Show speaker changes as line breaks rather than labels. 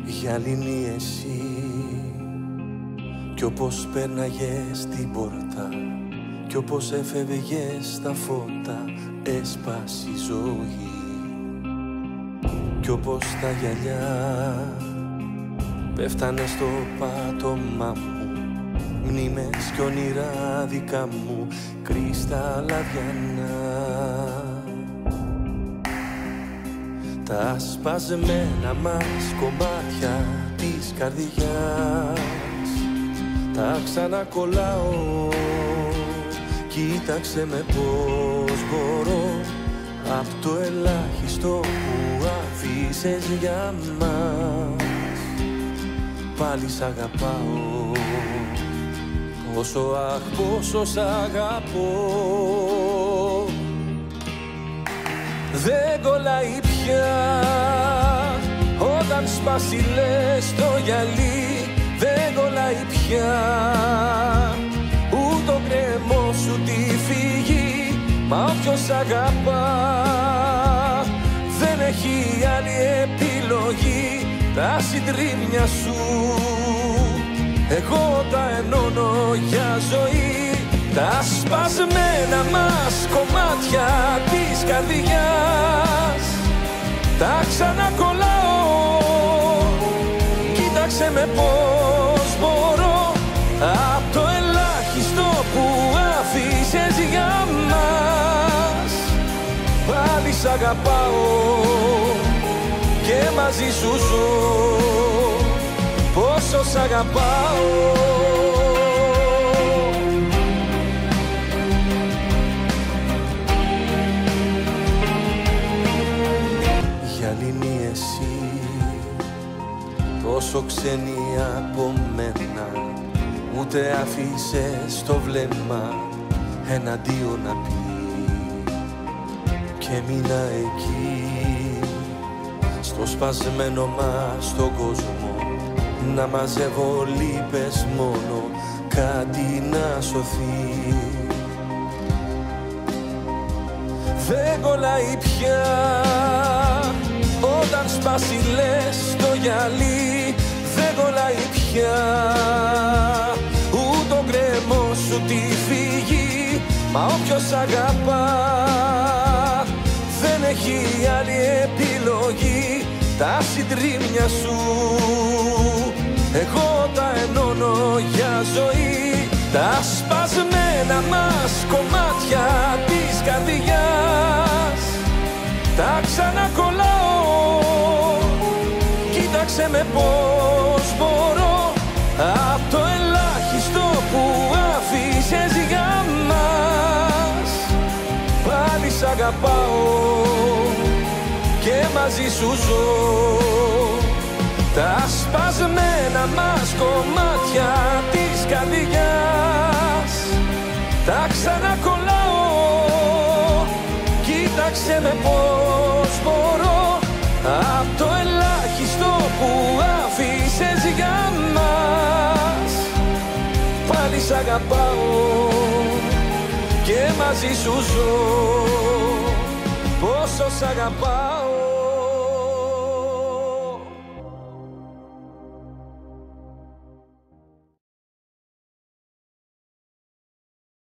γυαλινή εσύ, κι όπως πέρναγες την πόρτα κι όπως έφευγες στα φώτα, έσπασε η ζωή. Κι όπως τα γυαλιά πέφτανε στο πάτωμά μου, μνήμες κι όνειρα δικά μου, κρυσταλλαδιανά. Τα σπασμένα μας κομμάτια της καρδιάς τα ξανακολλάω. Κοίταξε με πως μπορώ, απ' το ελάχιστο που αφήσες για μας, πάλι σ' αγαπάω. Πόσο αχ, πόσο σ' αγαπώ. Δεν κολλάει πια όταν σπάσει λες το γυαλί. Δεν κολλάει πια ούτε ο κρέμος σου τη φύγει. Μα όποιος αγαπά δεν έχει άλλη επιλογή. Τα συντρίμμια σου εγώ τα ενώνω για ζωή. Τα σπασμένα μας κομμάτια της καρδιάς τα ξανακολλάω. Κοίταξε με πως μπορώ, απ' το ελάχιστο που αφήσες για μας, πάλι σ' αγαπάω και μαζί σου ζω. Πόσο σ' αγαπάω. Γυαλινή εσύ, τόσο ξένη από μένα, ούτε αφήσες το βλέμμα εναντίον να πει. Και μείνα εκεί στο σπασμένο μας τον κόσμο, να μαζεύω λύπες μόνο, κάτι να σωθεί. Δεν κολλάει πια όταν σπάσει λες το γυαλί. Δεν κολλάει πια ούτε ο κρέμος σου τη φύγει. Μα όποιος αγαπά δεν έχει άλλη επιλογή. Τα συντρίμμια σου εγώ τα ενώνω για ζωή. Τα σπασμένα μας κομμάτια της καρδιάς τα ξανακολλάω. Κοίταξε με πως μπορώ, απ' το ελάχιστο που αφήσες για μας, πάλι σ' αγαπάω και μαζί σου ζω. Τα σπασμένα μας κομμάτια της καρδιάς τα ξανακολλάω. Κοίταξε με πως μπορώ, απ' το ελάχιστο που αφήσες για μας, πάλι σ' αγαπάω και μαζί σου ζω. Πόσο σ' αγαπάω.